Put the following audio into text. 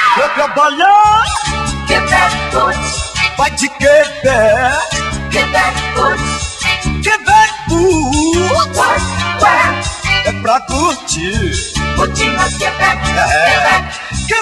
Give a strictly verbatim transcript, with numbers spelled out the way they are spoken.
Vou trabalhar, Quebec Goods, vai de Quebec, Quebec Goods, Quebec Goods, Workwear, é pra curtir. Botinas Quebec, É. Quebec,